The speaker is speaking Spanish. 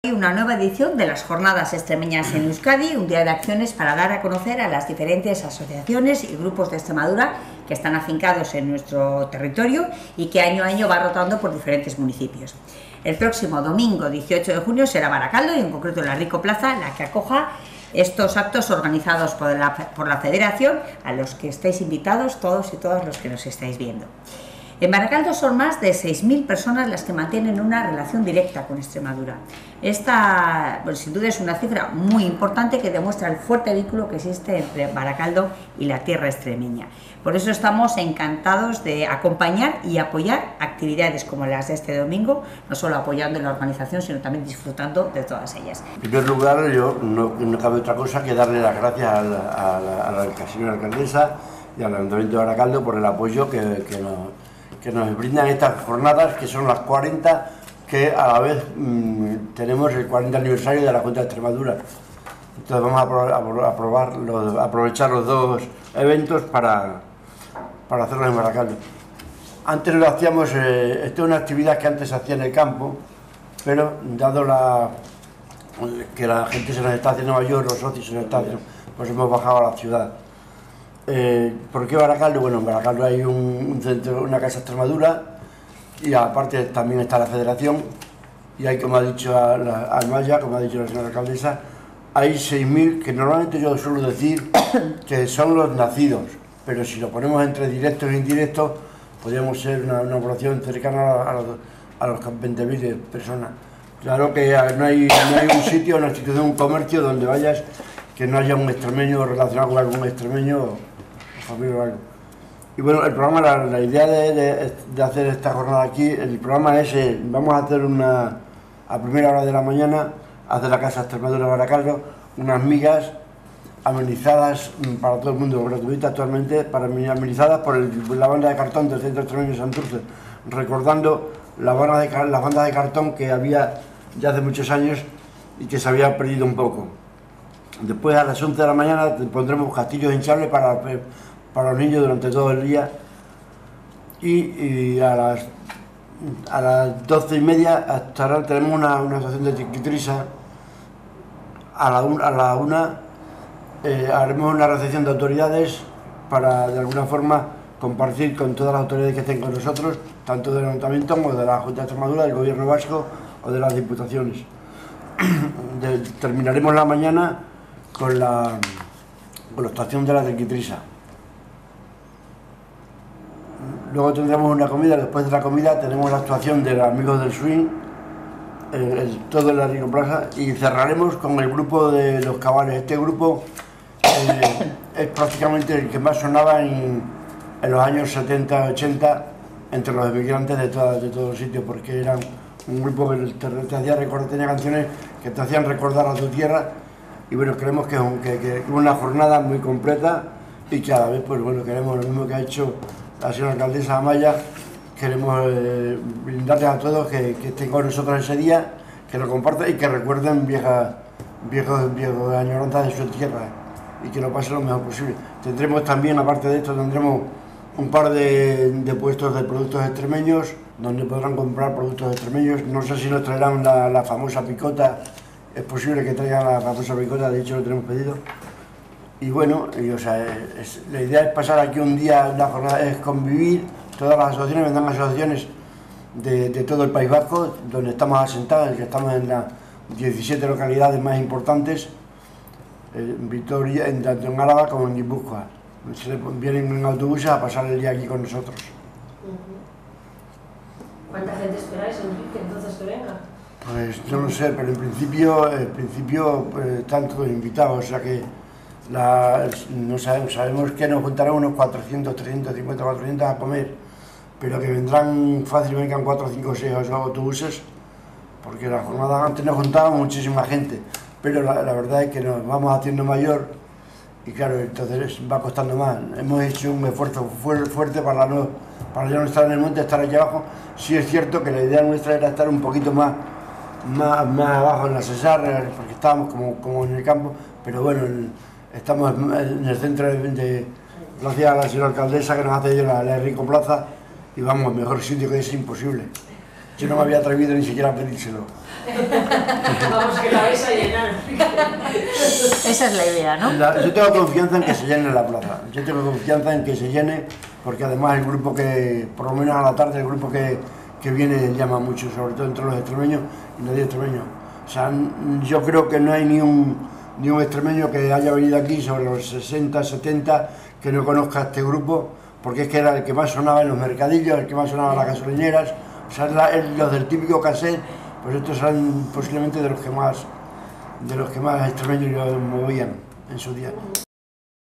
Una nueva edición de las Jornadas Extremeñas en Euskadi, un día de acciones para dar a conocer a las diferentes asociaciones y grupos de Extremadura que están afincados en nuestro territorio y que año a año va rotando por diferentes municipios. El próximo domingo 18 de junio será Baracaldo y en concreto la Rico Plaza la que acoja estos actos organizados por la Federación, a los que estáis invitados todos y todas los que nos estáis viendo. En Baracaldo son más de 6.000 personas las que mantienen una relación directa con Extremadura. Esta, pues, sin duda es una cifra muy importante que demuestra el fuerte vínculo que existe entre Baracaldo y la tierra extremeña. Por eso estamos encantados de acompañar y apoyar actividades como las de este domingo, no solo apoyando la organización, sino también disfrutando de todas ellas. En primer lugar, yo no cabe otra cosa que darle las gracias a la señora alcaldesa y al Ayuntamiento de Baracaldo por el apoyo que nos brindan estas jornadas, que son las 40, que a la vez tenemos el 40 aniversario de la Junta de Extremadura. Entonces vamos a aprovechar los dos eventos para hacerlos en Baracaldo. Antes lo hacíamos, esto es una actividad que antes se hacía en el campo, pero dado que la gente se nos está haciendo mayor, los socios se nos están haciendo, pues hemos bajado a la ciudad. ¿Por qué Baracaldo? Bueno, en Baracaldo hay un centro, una casa Extremadura, y aparte también está la Federación, y hay, como ha dicho Almaya, como ha dicho la señora alcaldesa, hay 6.000, que normalmente yo suelo decir que son los nacidos, pero si lo ponemos entre directos e indirectos, podríamos ser una población cercana a los 20.000 personas. Claro que no hay un sitio, una institución, un comercio donde vayas que no haya un extremeño relacionado con algún extremeño o familia o algo. Y bueno, el programa, la idea de hacer esta jornada aquí, el programa es, vamos a hacer a primera hora de la mañana, hacer la Casa Extremadura de Baracaldo, unas migas amenizadas para todo el mundo, gratuitas actualmente, amenizadas por la banda de cartón del Centro Extremeño de Santurce, recordando las bandas de cartón que había ya hace muchos años y que se había perdido un poco. Después a las 11 de la mañana pondremos castillos hinchables para los niños durante todo el día y a las 12:30 tenemos una asociación de Tiquitrisa. A la una haremos una recepción de autoridades para de alguna forma compartir con todas las autoridades que estén con nosotros, tanto del Ayuntamiento como de la Junta de Extremadura, del Gobierno Vasco o de las Diputaciones. Terminaremos la mañana con la actuación de la Tiquitrisa. Luego tendremos una comida, después de la comida tenemos la actuación de los Amigos del Swing, todo en la Rico Plaza, y cerraremos con el grupo de los Cabales. Este grupo es prácticamente el que más sonaba en los años 70-80 entre los emigrantes de todos los sitios, porque eran un grupo que te hacía recordar, tenía canciones que te hacían recordar a tu tierra. Y bueno, creemos que es una jornada muy completa y que a la vez, pues bueno, queremos lo mismo que ha hecho la señora alcaldesa Amaya, queremos brindarles a todos que estén con nosotros ese día, que lo compartan y que recuerden viejos añoranzas de su tierra y que lo pasen lo mejor posible. Tendremos también, aparte de esto, tendremos un par de puestos de productos extremeños, donde podrán comprar productos extremeños. No sé si nos traerán la famosa picota. Es posible que traigan la famosa picota, de hecho lo tenemos pedido. Y bueno, la idea es pasar aquí un día, una jornada, es convivir. Todas las asociaciones, vendrán asociaciones de todo el País Vasco, donde estamos asentados, que estamos en las 17 localidades más importantes, en Vitoria, tanto en Álava como en Guipúzcoa. Vienen en autobuses a pasar el día aquí con nosotros. ¿Cuánta gente esperáis, Enrique, entonces que venga? Pues no lo sé, pero en principio están todos invitados, o sea que no sabemos que nos juntarán unos 400, 350, 400 a comer, pero que vendrán fácilmente 4, 5, 6 autobuses, porque la jornada antes nos juntaba muchísima gente, pero la verdad es que nos vamos haciendo mayor y claro, entonces va costando más. Hemos hecho un esfuerzo fuerte para ya no estar en el monte, estar aquí abajo. Sí es cierto que la idea nuestra era estar un poquito más abajo en la Cesar, porque estábamos como en el campo, pero bueno, estamos en el centro gracias a la señora alcaldesa que nos hace la Rico Plaza, y vamos, mejor sitio que es imposible. Yo no me había atrevido ni siquiera a pedírselo. Vamos, que la vais a llenar. Esa es la idea, ¿no? Yo tengo confianza en que se llene la plaza. Yo tengo confianza en que se llene, porque además el grupo que, por lo menos a la tarde, el grupo que viene llama mucho, sobre todo entre los extremeños y nadie extremeño. O sea, yo creo que no hay ni un extremeño que haya venido aquí sobre los 60, 70, que no conozca este grupo, porque es que era el que más sonaba en los mercadillos, el que más sonaba en las gasolineras. O sea, los del típico cassette, pues estos eran posiblemente de los que más extremeños movían en su día.